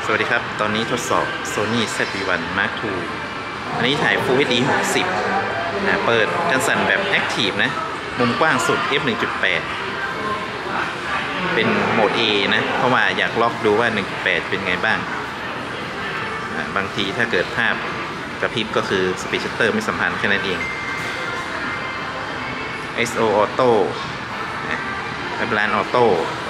วัสดีครับตอนนี้ทดสอบ Sony ZV-1 Mark II อันนี้ถ่าย Full HD 60เปิดกันสั่นแบบ Active นะมุมกว้างสุด f1.8 เป็นโหมด A นะเพราะว่าอยากลอกดูว่า 1.8 เป็นไงบ้างบางทีถ้าเกิดภาพกระพริบก็คือ Speed Shutter ไม่สัมพันธ์แค่นั้นเอง ISO Auto Balance Auto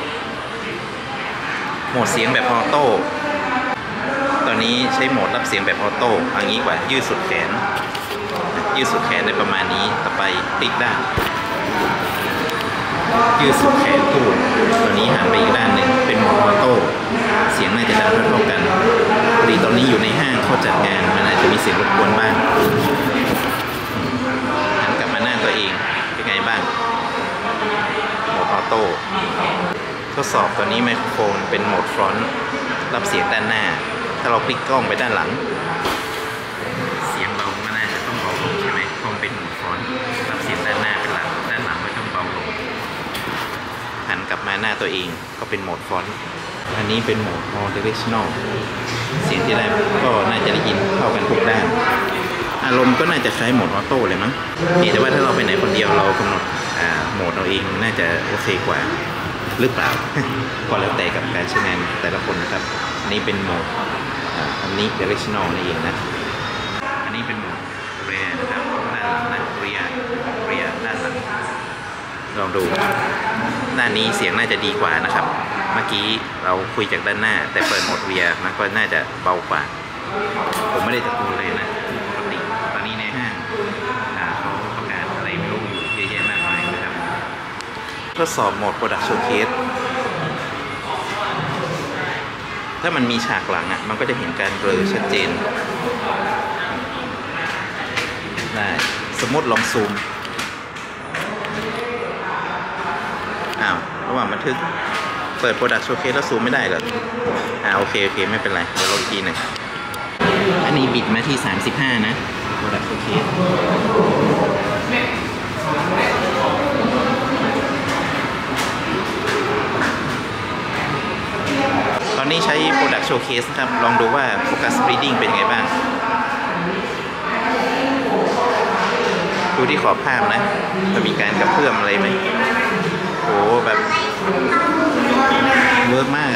โหมดเสียงแบบออโต้ตอนนี้ใช้โหมดรับเสียงแบบออโต้อย่างนี้กว่ายืดสุดแขนในประมาณนี้ต่อไปพลิกด้านยืดสุดแขนพูดตอนนี้หันไปอีกด้านหนึ่งเป็นโหมดออโต้เสียงน่าจะดังเท่ากันพอดีตอนนี้อยู่ในห้างเขาจัดงานมันอาจจะมีเสียงรบกวนบ้างหันกลับมาหน้าตัวเองเป็นไงบ้างโหมดออโต้ทดสอบตัวนี้ไมโครโฟนเป็นโหมดฟรอนต์รับเสียงด้านหน้าถ้าเราพลิกกล้องไปด้านหลังเสียงเบาก็น่าจะต้องเบาลงใช่ไหมเพราะมันเป็นโหมดฟรอนต์รับเสียงด้านหน้าเป็นหลักด้านหลังไม่ต้องเบาลงหันกลับมาหน้าตัวเองก็เป็นโหมดฟรอนต์อันนี้เป็นโหมด all directional เสียงที่ได้ก็น่าจะได้ยินเข้ากันทุกด้านอารมณ์ก็น่าจะคล้ายโหมดออโต้เลยมั้งแต่ว่าถ้าเราไปไหนคนเดียวเรากำหนดโหมดเราเองน่าจะโอเคกว่าหรือเปล่า ก็แล้วแต่กับการใช้งานแต่ละคนนะครับอันนี้เป็นโหมดอันนี้ directional นี่เองนะอันนี้เป็นโหมด rear นะครับด้านหลังนะ rear ด้านหลังลองดูด้านนี้เสียงน่าจะดีกว่านะครับเมื่อกี้เราคุยจากด้านหน้าแต่เปิดโหมด rear มันก็น่าจะเบากว่าผมไม่ได้ตะโกนเลยนะปกติตอนนี้ในห้างเขาประกาศอะไรไม่รู้อยู่เยอะแยะมากมายนะครับทดสอบโหมด Product Showcase ถ้ามันมีฉากหลังมันก็จะเห็นการเบลอชัดเจนได้สมมติลองซูมระหว่างบันทึกเปิด Product Showcase แล้วซูมไม่ได้เหรอโอเคไม่เป็นไรเดี๋ยวลองอีกทีหนึ่งอันนี้บิดมาที่35นะ Product Showcaseตอนนี้ใช้ Product Showcase ครับลองดูว่า Focus Reading เป็นไงบ้างดูที่ขอบภาพนะจะมีการกระเพื่อมอะไรไหมโอ้แบบเวิร์กมาก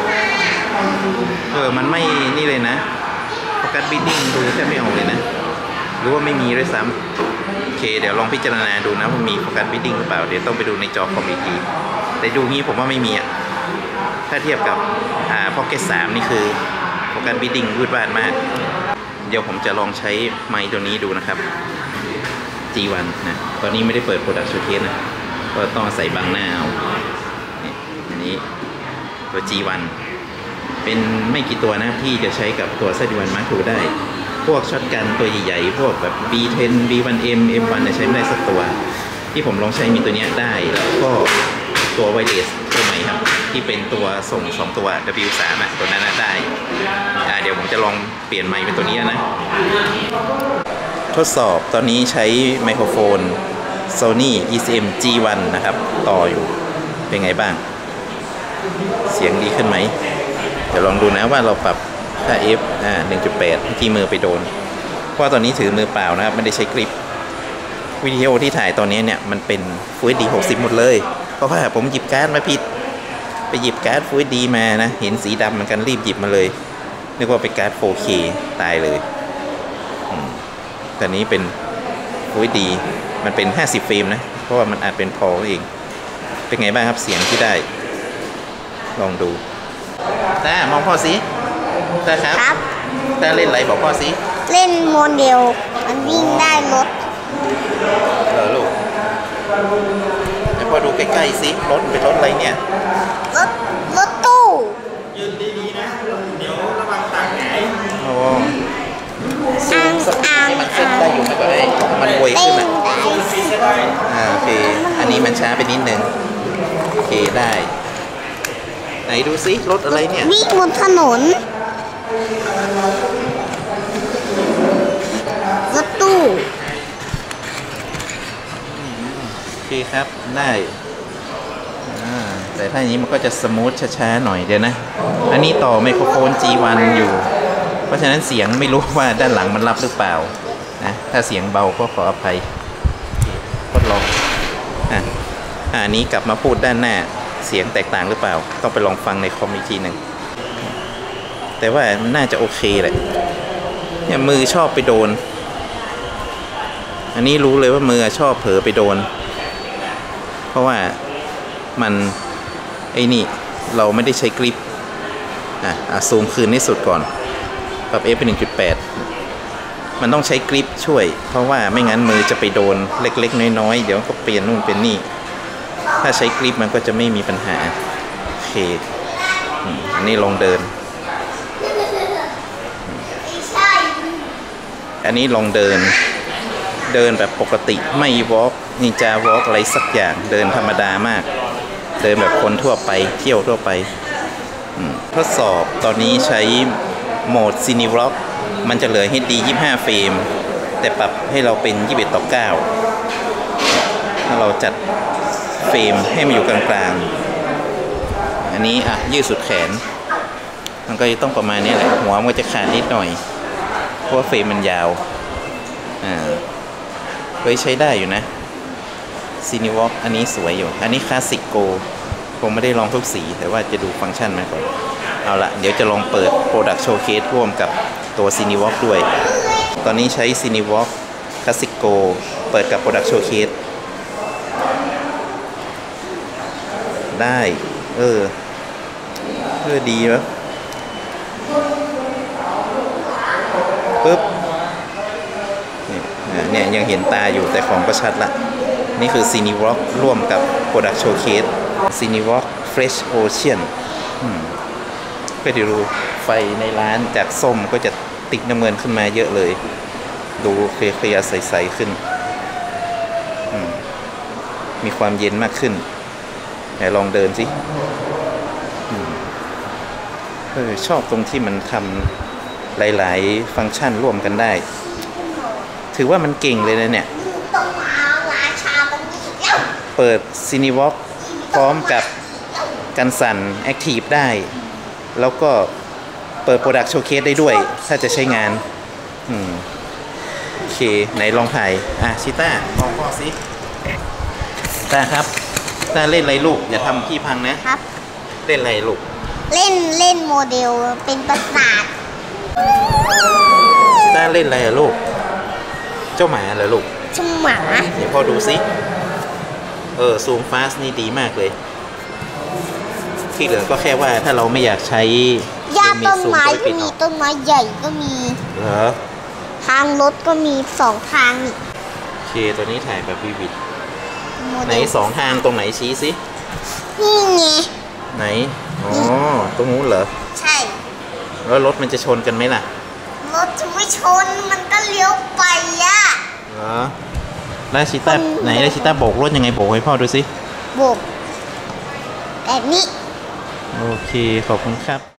มันไม่นี่เลยนะ Focus Reading ดูแทบไม่ออกเลยนะหรือว่าไม่มีด้วยซ้ำโอเคเดี๋ยวลองพิจารณาดูนะว่ามี Focus Reading หรือเปล่าเดี๋ยวต้องไปดูในจอคอมอีกทีแต่ดูงี้ผมว่าไม่มีถ้าเทียบกับPocket 3นี่คือโฟกัสบิดดิ้งวืดวาดมากเดี๋ยวผมจะลองใช้ไมค์ตัวนี้ดูนะครับ G1 นะตอนนี้ไม่ได้เปิด Product Showcase นะก็ต้องใส่บังหน้าเอาอันนี้ตัว G1 เป็นไม่กี่ตัวนะที่จะใช้กับตัว ZV-1 Mark II ได้พวกช็อตกันตัวใหญ่ๆพวกแบบ B10 B1M M1 ใช้ไม่ได้สักตัวที่ผมลองใช้มีตัวนี้ได้แล้วก็ตัวไวเลสตัวใหม่ครับที่เป็นตัวส่ง2ตัว W3 ตัวนั้นได้เดี๋ยวผมจะลองเปลี่ยนไมค์เป็นตัวนี้นะทดสอบตอนนี้ใช้ไมโครโฟน Sony ECM G1 นะครับต่ออยู่เป็นไงบ้างเสียงดีขึ้นไหมเดี๋ยวลองดูนะว่าเราปรับค่า F 1.8 ที่มือไปโดนเพราะตอนนี้ถือมือเปล่านะครับไม่ได้ใช้กริปวิดีโอที่ถ่ายตอนนี้เนี่ยมันเป็น Full HD 60หมดเลยเพราะว่าผมหยิบการ์ดมาผิดไปหยิบการ์ด Full HD มานะเห็นสีดำเหมือนกันรีบหยิบมาเลยนึกว่าเป็นการ์ด 4K ตายเลยแต่นี้เป็น Full HD มันเป็น50เฟรมนะเพราะว่ามันอาจเป็นพอเองเป็นไงบ้างครับเสียงที่ได้ลองดูตามองพ่อสิตาครับตาเล่นอะไรบอกพ่อสิเล่นโมเดลมันวิ่งได้รถลูกให้พ่อดูใกล้ๆสิรถเป็นรถอะไรเนี่ยรถตู้ยืนดีๆนะเดี๋ยวระวังตาหงายให้มันขึ้นได้อยู่ไหมก่อนเลยมันไวขึ้นโอเคอันนี้มันช้าไปนิดนึงโอเคได้ไหนดูสิรถอะไรเนี่ยวิ่งบนถนนรถตู้โอเคครับได้แต่แต่ถ้าอย่างนี้มันก็จะสมูทช้าๆหน่อยเดี๋ยวนะ อันนี้ต่อไมโครโฟน G1 อยู่ เพราะฉะนั้นเสียงไม่รู้ว่าด้านหลังมันรับหรือเปล่านะถ้าเสียงเบาก็ขออภัยทดลองอันนี้กลับมาพูดด้านหน้าเสียงแตกต่างหรือเปล่าต้องไปลองฟังในคอมอีกทีหนึ่งแต่ว่ามันน่าจะโอเคแหละเนี่ยมือชอบไปโดนอันนี้รู้เลยว่ามือชอบเผลอไปโดนเพราะว่ามันไอ้นี่เราไม่ได้ใช้กริปซูมคืนให้สุดก่อนปรับ f เป็น 1.8 มันต้องใช้กริปช่วยเพราะว่าไม่งั้นมือจะไปโดนเล็กๆน้อยๆเดี๋ยวก็เปลี่ยนนู่นเป็นนี่ถ้าใช้กริปมันก็จะไม่มีปัญหาโอเคอันนี้ลองเดินอันนี้ลองเดินแบบปกติไม่วอล์กนินจาวอล์กอะไรสักอย่างเดินธรรมดามากเดินแบบคนทั่วไปเที่ยวทั่วไปทดสอบตอนนี้ใช้โหมด Cinewalk มันจะเหลือ HD 25 เฟรมแต่ปรับให้เราเป็น 21:9 ถ้าเราจัดเฟรมให้มันอยู่กลางๆอันนี้ยืดสุดแขนมันก็จะต้องประมาณนี้แหละหัวมันก็จะขาดนิดหน่อยเพราะว่าเฟรมมันยาวไว้ใช้ได้อยู่นะ Cinewalk อันนี้สวยอยู่อันนี้คลาสสิกโกคงไม่ได้ลองทุกสีแต่ว่าจะดูฟังก์ชันมาก่อนเอาละเดี๋ยวจะลองเปิด Product Showcase ร่วมกับตัว Cinewalk ด้วยตอนนี้ใช้ Cinewalk Classic Go เปิดกับ Product Showcase ได้ดีวะปึ๊บเนี่ยยังเห็นตาอยู่แต่ของก็ชัดละนี่คือ Cinewalk ร่วมกับ Product Showcase Cinewalk Fresh Ocean ก็เดี๋ยวดูไฟในร้านจากส้มก็จะติดน้ำเงินขึ้นมาเยอะเลยดูเคลียร์ใสๆขึ้นมีความเย็นมากขึ้นไหนลองเดินสิชอบตรงที่มันทำหลายๆฟังก์ชันร่วมกันได้ถือว่ามันเก่งเลยนะเนี่ยเปิด Cinewalk พร้อมกับกันสั่น Active ได้แล้วก็เปิด Product Showcase ได้ด้วยถ้าจะใช้งานโอเคไหนลองถ่ายชิต้าลองพ่อสิต้าครับต้าเล่นอะไรลูกอย่าทำพี่พังนะครับเล่นอะไรลูกเล่นโมเดลเป็นประสาทต้าเล่นอะไรอะลูกเจ้าหมาเหรอลูกเจ้าหมาเดี๋ยวพ่อดูสิซูมฟาสนี่ดีมากเลยที่เหลือก็แค่ว่าถ้าเราไม่อยากใช้ต้นไม้ก็มีต้นไม้ใหญ่ก็มีเหรอทางรถก็มี2 ทางโอเคตัวนี้ถ่ายแบบวิวิดไหน2 ทางตรงไหนชี้สินี่ไงไหนตรงนู้นเหรอใช่แล้วรถมันจะชนกันไหมล่ะรถจะไม่ชนมันก็เลี้ยวไปเหรอแล้วชิต้าไหนแล้วชิต้าโบกรถยังไงโบกให้พ่อดูสิโบกแบบนี้โอเคขอบคุณครับ